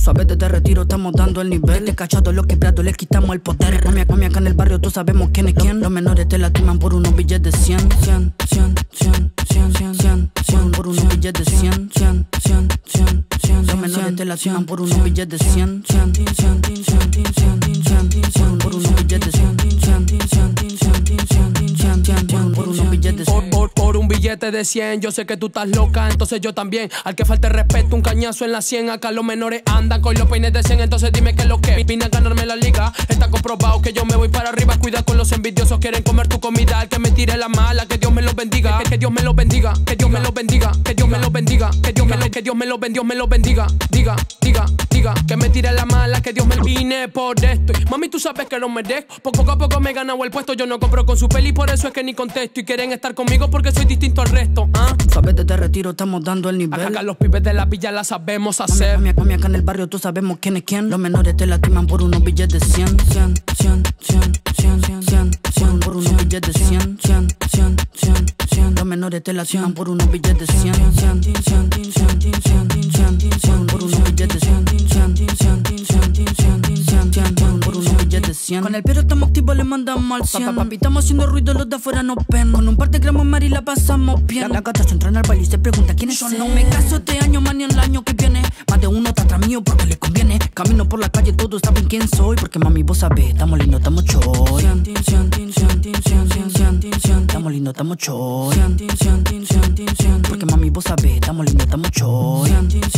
Sabes, desde retiro estamos dando el nivel. Este cachado, los quebrados, le quitamos el poder. Mami, acá en el barrio tú sabemos quién es quién. Los menores te lastiman por unos billetes de 100, 100, 100, 100, 100, 100, 100, 100, por unos billetes de 100, 100, 100, 100, 100. Los menores te lastiman por unos billetes de 100, 100, 100, 100, 100, 100, 100, por unos billetes de 100, 100, 100, 100, 100, 100, por unos billetes de 100. Por un billete de 100, yo sé que tú estás loca, entonces yo también. Al que falte respeto, un cañazo en la 100. Acá los menores andan con los peines de 100, entonces dime qué es lo que. Vine a ganarme la liga, está comprobado que yo me voy para arriba. Cuida con los envidiosos, quieren comer tu comida. Al que me tire la mala, que Dios me los bendiga. Que Dios me los bendiga, que Dios me los bendiga, que Dios me los bendiga, que Dios me los bendiga. Diga, diga, diga, que me tire la mala, que Dios me vine por esto. Mami, tú sabes que lo merezco, poco a poco me he ganado el puesto. Yo no compro con su peli, por eso es que ni contesto. Y quieren estar conmigo porque soy distinto al resto, ¿ah? Sabes, desde retiro estamos dando el nivel. Acá los pibes de la villa la sabemos hacer. Mami, acá en el barrio tú sabemos quién es quién. Los menores te lastiman por unos billetes de 100, 100, 100, 100, 100, 100, 100, por unos billetes de 100, 100, 100, 100, 100. Los menores te lastiman por unos billetes de 100, 100, 100, 100, 100, 100, 100, por unos billetes de 100, 100, 100, 100, 100, 100, por unos billetes de 100. Con el Piero estamos activos, le mandamos al 100. Papi, estamos haciendo ruido, los de afuera no ven. Con un par de gramos Mari la pasamos bien. La gata se entra al baile y se pregunta quiénes son. No me caso este año, man, ni el año que viene. Más de uno está atrás mío porque le conviene. Camino por la calle, todos saben quién soy. Porque mami, vos sabés, estamos lindos, estamos choy. Estamos lindos, estamos choy. Porque mami, vos sabés, estamos lindos, estamos choy.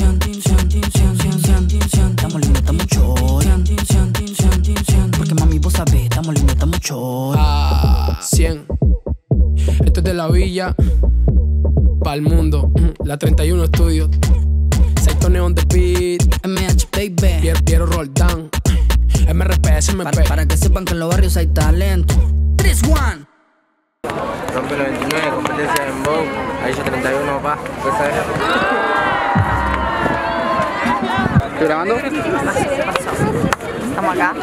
Estamos lindos, estamos choy. Porque mami, vos sabés, estamos lindos, estamos choy. 100. Esto es de la villa pa'l mundo. La 31 Studios. Saitone on the beat. MH baby. Piero Roldán. MRP, SMP. Para que sepan que en los barrios hay talento. 3-1. Rompe 99, competencia en Bow. Ahí 31, pa. ¿Estoy grabando? Estamos acá.